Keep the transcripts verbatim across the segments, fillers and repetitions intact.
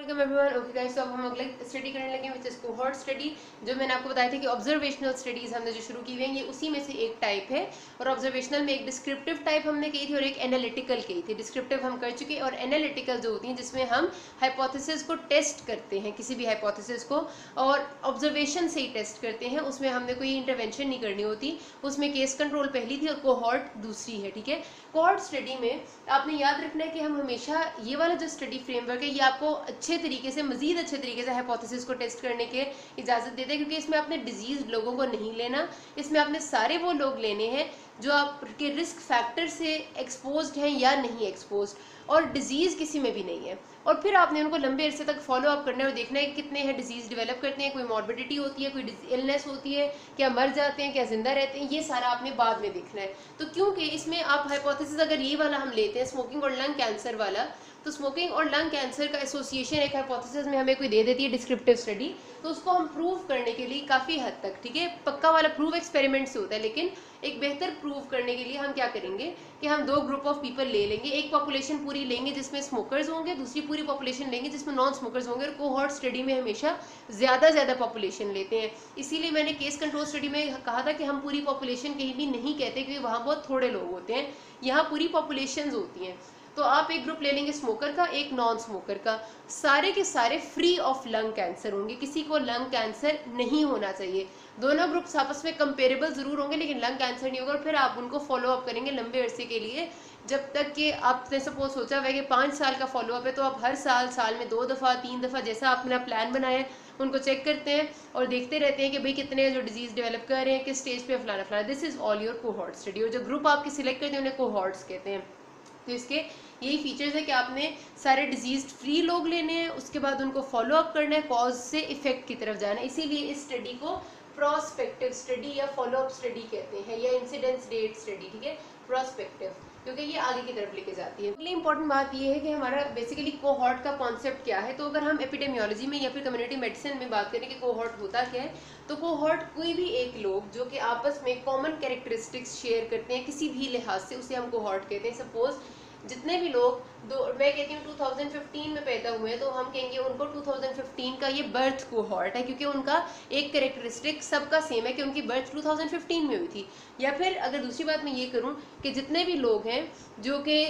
Welcome everyone. Okay guys, तो अब हम अगले स्टडी करने लगे विच इज कोहॉर्ट स्टडी। जो मैंने आपको बताया था कि ऑब्जर्वेशनल स्टडीज हमने जो शुरू की हुई हैं ये उसी में से एक टाइप है। और ऑब्जर्वेशनल में एक डिस्क्रिप्टिव टाइप हमने की थी और एक एनालिटिकल की थी। डिस्क्रिप्टिव हम कर चुके और एनालिटिकल जो होती हैं जिसमें हम हाइपोथेसिस को टेस्ट करते हैं, किसी भी हाइपोथेसिस को, और ऑब्जर्वेशन से ही टेस्ट करते हैं। उसमें हमने कोई इंटरवेंशन नहीं करनी होती। उसमें केस कंट्रोल पहली थी और कोहॉर्ट दूसरी है। ठीक है, कोहॉर्ट स्टडी में आपने याद रखना है कि हम हमेशा ये वाला जो स्टडी फ्रेमवर्क है ये आपको अच्छे तरीके से, मजीद अच्छे तरीके से हाइपोथेसिस को टेस्ट करने के इजाज़त देते हैं, क्योंकि इसमें आपने डिजीज लोगों को नहीं लेना। इसमें आपने सारे वो लोग लेने हैं जो आपके रिस्क फैक्टर से एक्सपोज्ड हैं या नहीं एक्सपोज्ड, और डिजीज़ किसी में भी नहीं है। और फिर आपने उनको लंबे अरसे तक फॉलो अप करना है और देखना है कि कितने हैं डिजीज़ डेवलप करते हैं, कोई मॉर्बिडिटी होती है, कोई इलनेस होती है, क्या मर जाते हैं, क्या जिंदा रहते हैं, ये सारा आपने बाद में देखना है। तो क्योंकि इसमें आप हाइपोथेसिस अगर ये वाला हम लेते हैं स्मोकिंग और लंग कैंसर वाला, तो स्मोकिंग और लंग कैंसर का एसोसिएशन एक हाइपोथेसिस में हमें कोई दे देती है डिस्क्रिप्टिव स्टडी, तो उसको हम प्रूव करने के लिए काफ़ी हद तक, ठीक है, पक्का वाला प्रूव एक्सपेरिमेंट से होता है, लेकिन एक बेहतर प्रूव करने के लिए हम क्या करेंगे कि हम दो ग्रुप ऑफ पीपल ले लेंगे। एक पॉपुलेशन पूरी लेंगे जिसमें स्मोकर्स होंगे, दूसरी पूरी पॉपुलेशन लेंगे जिसमें नॉन स्मोकर्स होंगे। और कोहॉर्ट स्टडी में हमेशा ज़्यादा ज़्यादा पॉपुलेशन लेते हैं। इसीलिए मैंने केस कंट्रोल स्टडी में कहा था कि हम पूरी पॉपुलेशन कहीं भी नहीं कहते, क्योंकि वहाँ बहुत थोड़े लोग होते हैं, यहाँ पूरी पॉपुलेशन होती हैं। तो आप एक ग्रुप ले लेंगे स्मोकर का, एक नॉन स्मोकर का, सारे के सारे फ्री ऑफ लंग कैंसर होंगे, किसी को लंग कैंसर नहीं होना चाहिए। दोनों ग्रुप्स आपस में कंपेरेबल जरूर होंगे लेकिन लंग कैंसर नहीं होगा। और फिर आप उनको फॉलो अप करेंगे लंबे अरसे के लिए, जब तक कि आपने सपोज सोचा हुआ है कि पाँच साल का फॉलो अप है, तो आप हर साल साल में दो दफ़ा तीन दफ़ा जैसा आपने प्लान बनाया है उनको चेक करते हैं और देखते रहते हैं कि भाई कितने जो डिजीज डेवलप कर रहे हैं, किस स्टेज पे फलाना फलाना। This is all your cohort study. और जो ग्रुप आपके सिलेक्ट करते हैं उन्हें कोहॉर्ट्स कहते हैं। तो इसके यही फीचर्स है कि आपने सारे डिजीज फ्री लोग लेने हैं, उसके बाद उनको फॉलो अप करना है, कॉज से इफेक्ट की तरफ जाना है। इसीलिए इस स्टडी को प्रोस्पेक्टिव स्टडी या फॉलो अप स्टडी कहते हैं, या इंसिडेंस रेट स्टडी, ठीक है, प्रोस्पेक्टिव, क्योंकि ये आगे की तरफ लेके जाती है। अगली इंपॉर्टेंट बात ये है कि हमारा बेसिकली कोहॉर्ट का कॉन्सेप्ट क्या है। तो अगर हम एपिडेमियोलॉजी में या फिर कम्युनिटी मेडिसिन में बात करें कि कोहॉर्ट होता क्या है, तो कोहॉर्ट कोई भी एक लोग जो कि आपस में कॉमन कैरेक्टरिस्टिक्स शेयर करते हैं किसी भी लिहाज से, उसे हम कोहॉर्ट कहते हैं। सपोज जितने भी लोग दो मैं कहती हूँ दो हज़ार पंद्रह में पैदा हुए हैं, तो हम कहेंगे उनको दो हज़ार पंद्रह का ये बर्थ कोहॉर्ट है, क्योंकि उनका एक कैरेक्टरिस्टिक सबका सेम है कि उनकी बर्थ दो हज़ार पंद्रह में हुई थी। या फिर अगर दूसरी बात मैं ये करूँ कि जितने भी लोग हैं जो कि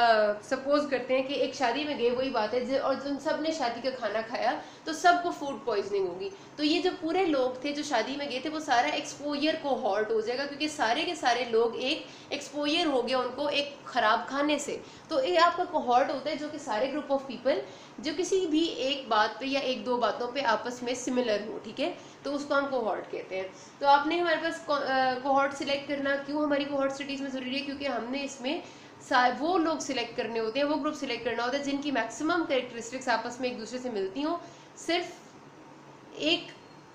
सपोज करते हैं कि एक शादी में गए, वही बात है, और उन सब ने शादी का खाना खाया तो सबको फूड पॉइजनिंग होगी। तो ये जो पूरे लोग थे जो शादी में गए थे वो सारा एक्सपोजर कोहॉर्ट हो जाएगा, क्योंकि सारे के सारे लोग एक एक्सपोजर हो गया उनको एक खराब खाने से। तो ये आपका कोहॉर्ट होता है जो कि सारे ग्रुप ऑफ पीपल जो किसी भी एक बात पे या एक दो बातों पे आपस में सिमिलर हो, ठीक है, तो उसको हम कोहॉर्ट कहते हैं। तो आपने हमारे पास कोहॉर्ट सिलेक्ट करना क्यों हमारी कोहॉर्ट स्टडीज में जरूरी है, क्योंकि हमने इसमें वो लोग सिलेक्ट करने होते हैं, वो ग्रुप सिलेक्ट करना होता है जिनकी मैक्सिमम कैरेक्टरिस्टिक्स आपस में एक दूसरे से मिलती हों। सिर्फ एक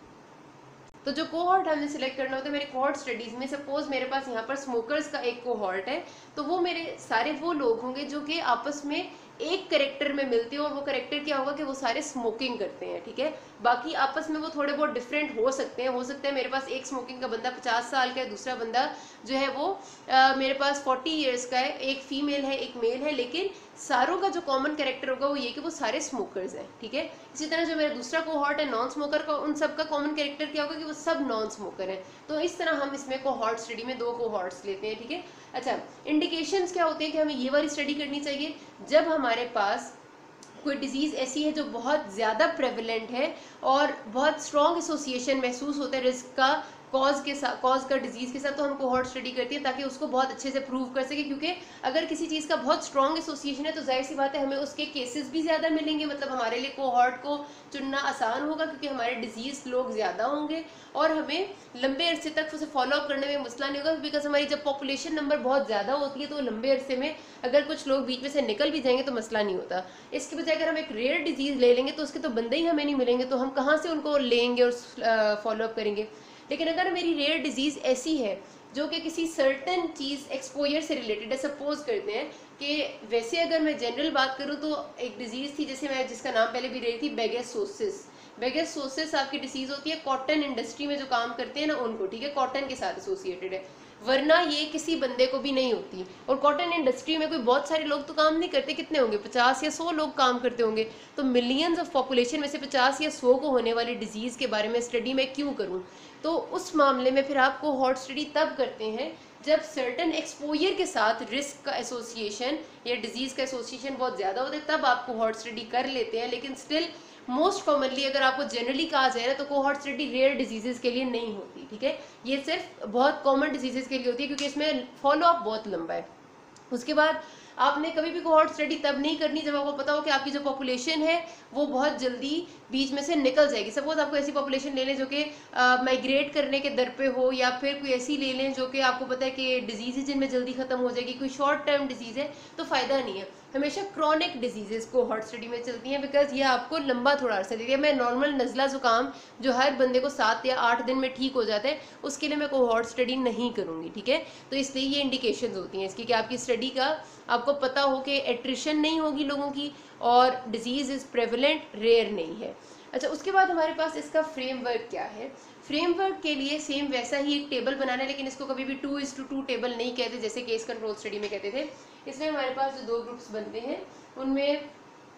तो जो कोहॉर्ट हमने सिलेक्ट करना होता है मेरे कोहॉर्ट स्टडीज में, सपोज मेरे पास यहाँ पर स्मोकर्स का एक कोहॉर्ट है, तो वो मेरे सारे वो लोग होंगे जो कि आपस में एक करेक्टर में मिलते हो, और वो करेक्टर क्या होगा कि वो सारे स्मोकिंग करते हैं, ठीक है। बाकी आपस में वो थोड़े बहुत डिफरेंट हो सकते हैं। हो सकता है मेरे पास एक स्मोकिंग का बंदा पचास साल का है, दूसरा बंदा जो है वो आ, मेरे पास फोर्टी ईयर्स का है, एक फीमेल है एक मेल है, लेकिन सारों का जो कॉमन कैरेक्टर होगा वो ये कि वो सारे स्मोकर्स हैं, ठीक है। इसी तरह जो मेरा दूसरा कोहॉर्ट है नॉन स्मोकर का, उन सब का कॉमन कैरेक्टर क्या होगा कि वो सब नॉन स्मोकर हैं। तो इस तरह हम इसमें कोहॉर्ट स्टडी में दो कोहॉर्ट्स लेते हैं, ठीक है। अच्छा, इंडिकेशंस क्या होते हैं कि हमें ये वाली स्टडी करनी चाहिए जब हमारे पास कोई डिजीज़ ऐसी है जो बहुत ज़्यादा प्रेवलेंट है और बहुत स्ट्रॉन्ग एसोसिएशन महसूस होता है रिस्क का कॉज के साथ, कॉज का डिजीज़ के साथ, तो हम कोहॉर्ट स्टडी करते हैं ताकि उसको बहुत अच्छे से प्रूव कर सके। क्योंकि अगर किसी चीज़ का बहुत स्ट्रॉन्ग एसोसिएशन है तो जाहिर सी बात है हमें उसके केसेस भी ज़्यादा मिलेंगे, मतलब हमारे लिए कोहॉर्ट को चुनना आसान होगा क्योंकि हमारे डिजीज़ लोग ज़्यादा होंगे और हमें लंबे अरसे तक उसे फॉलो अप करने में मसला नहीं होगा। बिकॉज हमारी जब पॉपुलेशन नंबर बहुत ज़्यादा होती है तो लंबे अरसे में अगर कुछ लोग बीच में से निकल भी जाएंगे तो मसला नहीं होता। इसके बजाय अगर हम एक रेयर डिजीज़ ले लेंगे तो उसके तो बंदे ही हमें नहीं मिलेंगे, तो हम कहाँ से उनको लेंगे और फॉलो अप करेंगे। लेकिन अगर मेरी रेयर डिजीज़ ऐसी है जो कि किसी सर्टन चीज़ एक्सपोजर से रिलेटेड है, सपोज करते हैं कि वैसे अगर मैं जनरल बात करूँ तो एक डिजीज़ थी जैसे मैं जिसका नाम पहले भी रही थी, बेगेसोसिस। बेगेसोसिस आपकी डिसीज़ होती है कॉटन इंडस्ट्री में जो काम करते हैं ना उनको, ठीक है, कॉटन के साथ एसोसिएटेड है। वरना ये किसी बंदे को भी नहीं होती। और कॉटन इंडस्ट्री में कोई बहुत सारे लोग तो काम नहीं करते, कितने होंगे, पचास या सौ लोग काम करते होंगे, तो मिलियंस ऑफ पॉपुलेशन में से पचास या सौ को होने वाली डिजीज़ के बारे में स्टडी मैं क्यों करूँ। तो उस मामले में फिर आप कोहॉर्ट स्टडी तब करते हैं जब सर्टन एक्सपोजर के साथ रिस्क का एसोसिएशन या डिजीज़ का एसोसिएशन बहुत ज़्यादा होता है, तब आप कोहॉर्ट स्टडी कर लेते हैं। लेकिन स्टिल मोस्ट कॉमनली अगर आपको जनरली कहा जाए ना तो कोहॉर्ट स्टडी रेयर डिजीजेस के लिए नहीं होती, ठीक है, ये सिर्फ बहुत कॉमन डिजीजेस के लिए होती है क्योंकि इसमें फॉलो अप बहुत लंबा है। उसके बाद आपने कभी भी कोहॉर्ट स्टडी तब नहीं करनी जब आपको पता हो कि आपकी जो पॉपुलेशन है वो बहुत जल्दी बीच में से निकल जाएगी। सपोज आपको ऐसी पॉपुलेशन ले लें जो कि माइग्रेट करने के दर पे हो, या फिर कोई ऐसी ले लें जो कि आपको पता है कि डिजीज़ जिनमें जल्दी खत्म हो जाएगी, कोई शॉर्ट टर्म डिजीज़ है, तो फ़ायदा नहीं है। हमेशा क्रॉनिक डिजीजेस कोहॉर्ट स्टडी में चलती हैं बिकॉज ये आपको लंबा थोड़ा अर्सा देती है। मैं नॉर्मल नज़ला ज़ुकाम जो हर बंदे को सात या आठ दिन में ठीक हो जाता है उसके लिए मैं कोहॉर्ट स्टडी नहीं करूँगी, ठीक है। तो इसलिए ये इंडिकेशंस होती हैं इसकी कि आपकी स्टडी का आपको पता हो कि एट्रिशन नहीं होगी लोगों की और डिजीज़ इज़ प्रेवलेंट, रेयर नहीं है। अच्छा, उसके बाद हमारे पास इसका फ्रेमवर्क क्या है। फ्रेमवर्क के लिए सेम वैसा ही एक टेबल बनाना है, लेकिन इसको कभी भी two is to two table नहीं कहते जैसे केस कंट्रोल स्टडी में कहते थे। इसमें हमारे पास जो दो ग्रुप्स बनते हैं उनमें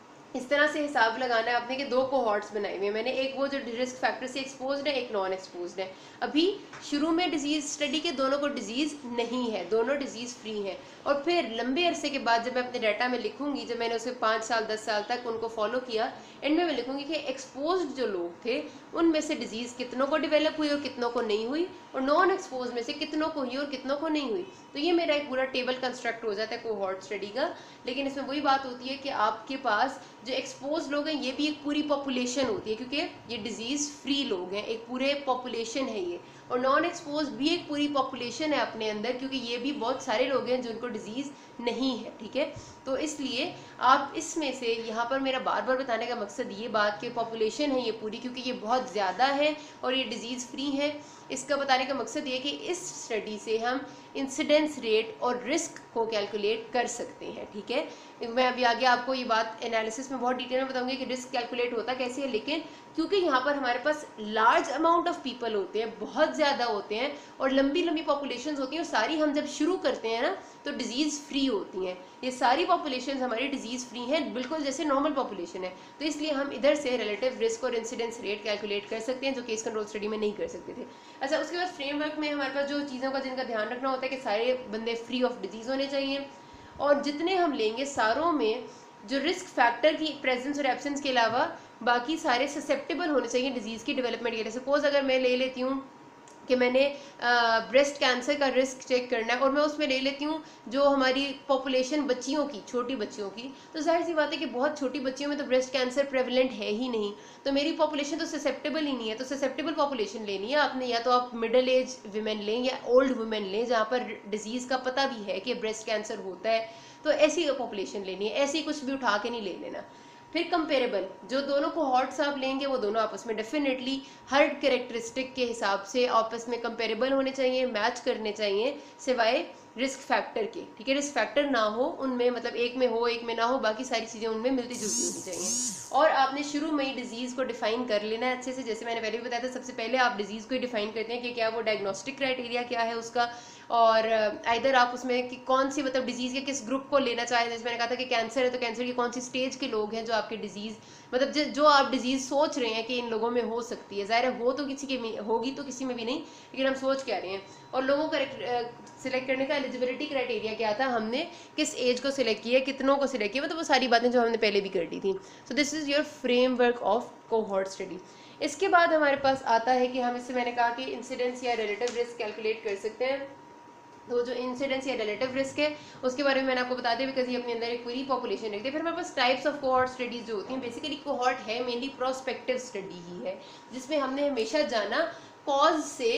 इस तरह से हिसाब लगाना है आपने कि दो कोहॉर्ट्स बनाए हुए हैं मैंने, एक वो जो रिस्क फैक्टर से एक्सपोज्ड है, एक नॉन एक्सपोज्ड है। अभी शुरू में डिजीज़ स्टडी के दोनों को डिजीज़ नहीं है, दोनों डिजीज़ फ्री हैं। और फिर लंबे अरसे के बाद जब मैं अपने डाटा में लिखूंगी, जब मैंने उसे पाँच साल दस साल तक उनको फॉलो किया, एंड में मैं लिखूंगी कि एक्सपोज्ड जो लोग थे उनमें से डिजीज़ कितनों को डेवलप हुई और कितनों को नहीं हुई, और नॉन एक्सपोज में से कितनों को हुई और कितनों को नहीं हुई। तो ये मेरा एक पूरा टेबल कंस्ट्रक्ट हो जाता है कोहॉर्ट स्टडी का। लेकिन इसमें वही बात होती है कि आपके पास जो एक्सपोज लोग हैं ये भी एक पूरी पॉपुलेशन होती है क्योंकि ये डिजीज़ फ्री लोग हैं, एक पूरे पॉपुलेशन है ये, और नॉन एक्सपोज भी एक पूरी पॉपुलेशन है अपने अंदर क्योंकि ये भी बहुत सारे लोग हैं जिनको डिजीज़ नहीं है, ठीक है। तो इसलिए आप इसमें से यहाँ पर मेरा बार बार बताने का मकसद ये बात कि पॉपुलेशन है ये पूरी क्योंकि ये बहुत ज़्यादा है और ये डिजीज़ फ्री है, इसका बताने का मकसद ये कि इस स्टडी से हम इंसिडेंस रेट और रिस्क को कैलकुलेट कर सकते हैं, ठीक है। मैं अभी आगे आपको ये बात एनालिसिस में बहुत डिटेल में बताऊंगी कि रिस्क कैलकुलेट होता कैसे है, लेकिन क्योंकि यहाँ पर हमारे पास लार्ज अमाउंट ऑफ पीपल होते हैं, बहुत ज़्यादा होते हैं और लंबी लंबी पॉपुलेशंस होती हैं, और सारी हम जब शुरू करते हैं ना तो डिजीज़ फ्री होती हैं। ये सारी पॉपुलेशंस हमारी डिजीज़ फ्री हैं बिल्कुल जैसे नॉर्मल पॉपुलेशन है, तो इसलिए हम इधर से रिलेटिव रिस्क और इंसिडेंस रेट कैलकुलेट कर सकते हैं जो केस कंट्रोल स्टडी में नहीं कर सकते थे। अच्छा, उसके बाद फ्रेमवर्क में हमारे पास जो चीज़ों का जिनका ध्यान रखना होता है कि सारे बंदे फ्री ऑफ डिजीज़ होने चाहिए, और जितने हम लेंगे सारों में जो रिस्क फैक्टर की प्रेजेंस और एब्सेंस के अलावा बाकी सारे ससेप्टेबल होने चाहिए डिजीज़ की डेवलपमेंट के लिए। सपोज अगर मैं ले लेती हूँ कि मैंने ब्रेस्ट कैंसर का रिस्क चेक करना है और मैं उसमें ले लेती हूँ जो हमारी पॉपुलेशन बच्चियों की, छोटी बच्चियों की, तो जाहिर सी बात है कि बहुत छोटी बच्चियों में तो ब्रेस्ट कैंसर प्रेवलेंट है ही नहीं, तो मेरी पॉपुलेशन तो ससेप्टेबल ही नहीं है। तो ससेप्टेबल पॉपुलेशन लेनी है आपने, या तो आप मिडिल एज वुमेन लें या ओल्ड वुमेन लें जहाँ पर डिजीज़ का पता भी है कि ब्रेस्ट कैंसर होता है, तो ऐसी पॉपुलेशन लेनी है, ऐसी कुछ भी उठा के नहीं ले लेना। फिर कंपेरेबल, जो दोनों कोहॉर्ट्स आप लेंगे वो दोनों आपस में डेफिनेटली हर कैरेक्टरिस्टिक के हिसाब से आपस में कंपेरेबल होने चाहिए, मैच करने चाहिए, सिवाय रिस्क फैक्टर के, ठीक है। रिस्क फैक्टर ना हो उनमें, मतलब एक में हो एक में ना हो, बाकी सारी चीज़ें उनमें मिलती जुलती होनी चाहिए। और आपने शुरू में ही डिजीज़ को डिफाइन कर लेना है अच्छे से, जैसे मैंने पहले भी बताया था, सबसे पहले आप डिजीज़ को ही डिफाइन करते हैं कि क्या वो डायग्नोस्टिक क्राइटेरिया क्या है उसका, और इधर आप उसमें कि कौन सी मतलब डिजीज़ के किस ग्रुप को लेना चाहें। जैसे मैंने कहा था कि कैंसर है तो कैंसर की कौन सी स्टेज के लोग हैं जो आपके डिजीज़, मतलब जो आप डिजीज़ सोच रहे हैं कि इन लोगों में हो सकती है, ज़ाहिर है हो तो किसी के में होगी तो किसी में भी नहीं, लेकिन हम सोच क्या रहे हैं। और लोगों का सिलेक्ट करने का एलिजिबिलिटी क्राइटेरिया क्या था, हमने किस एज को सिलेक्ट किया, कितनों को सिलेक्ट किया, मतलब वो सारी बातें जो हमने पहले भी कर दी थी। So this is your framework of cohort study. इसके बाद हमारे पास आता है कि हम इससे, मैंने कहा कि इंसिडेंस या रिलेटिव रिस्क कैलकुलेट कर सकते हैं। तो जो इंसिडेंस या रिलेटिव रिस्क है उसके बारे में मैंने आपको बता दिया बिकॉज ये अपने अंदर एक पूरी पॉपुलेशन रखती है। फिर हमारे पास टाइप्स ऑफ कोहॉर्ट स्टडीज जो होती हैं, बेसिकली कोहॉर्ट है मेनली प्रोस्पेक्टिव स्टडी ही है, जिसमें हमने हमेशा जाना कॉज से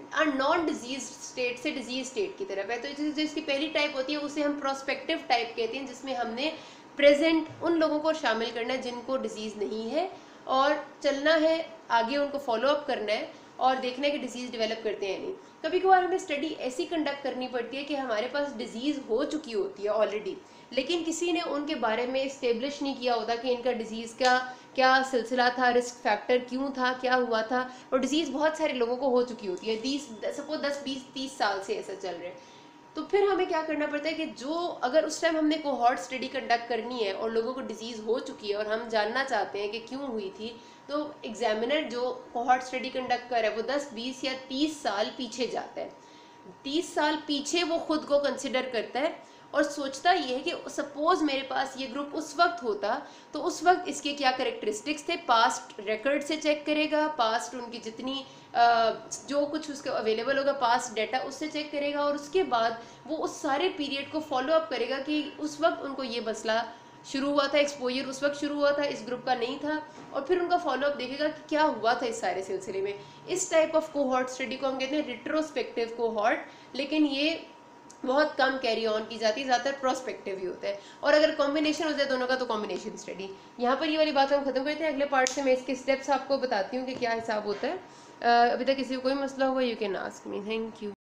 नॉन डिजीज स्टेट से डिजीज स्टेट की तरफ है। तो जो इसकी पहली टाइप होती है उसे हम प्रोस्पेक्टिव टाइप कहते हैं, जिसमें हमने प्रेजेंट उन लोगों को शामिल करना है जिनको डिजीज़ नहीं है, और चलना है आगे, उनको फॉलो अप करना है और देखना है कि डिजीज़ डेवलप करते हैं नहीं। कभी कभार हमें स्टडी ऐसी कंडक्ट करनी पड़ती है कि हमारे पास डिजीज़ हो चुकी होती है ऑलरेडी, लेकिन किसी ने उनके बारे में इस्टेब्लिश नहीं किया होता कि इनका डिजीज़ का क्या सिलसिला था, रिस्क फैक्टर क्यों था, क्या हुआ था। और डिजीज़ बहुत सारे लोगों को हो चुकी होती है, तीस सपोज दस बीस तीस साल से ऐसा चल रहा है। तो फिर हमें क्या करना पड़ता है कि जो अगर उस टाइम हमने कोहॉर्ट स्टडी कंडक्ट करनी है और लोगों को डिजीज़ हो चुकी है और हम जानना चाहते हैं कि क्यों हुई थी, तो एग्जामिनर जो कोहॉर्ट स्टडी कंडक्ट कर रहा है वो दस बीस या तीस साल पीछे जाता है। तीस साल पीछे वो खुद को कंसिडर करता है और सोचता ये है कि सपोज मेरे पास ये ग्रुप उस वक्त होता तो उस वक्त इसके क्या करेक्टरिस्टिक्स थे, पास्ट रिकॉर्ड से चेक करेगा, पास्ट उनकी जितनी जो कुछ उसके अवेलेबल होगा पास्ट डाटा उससे चेक करेगा और उसके बाद वो उस सारे पीरियड को फॉलो अप करेगा कि उस वक्त उनको ये मसला शुरू हुआ था, एक्सपोजर उस वक्त शुरू हुआ था, इस ग्रुप का नहीं था, और फिर उनका फॉलो अप देखेगा कि क्या हुआ था इस सारे सिलसिले में। इस टाइप ऑफ कोहॉर्ट स्टडी को हम कहते हैं रिट्रोस्पेक्टिव कोहॉर्ट, लेकिन ये बहुत कम कैरी ऑन की जाती है, ज़्यादातर प्रोस्पेक्टिव ही होता है। और अगर कॉम्बिनेशन हो जाए दोनों का तो कॉम्बिनेशन स्टडी। यहाँ पर ये वाली बात हम खत्म करते हैं, अगले पार्ट से मैं इसके स्टेप्स आपको बताती हूँ कि क्या हिसाब होता है। अभी तक किसी को कोई मसला हुआ you can ask me. Thank you.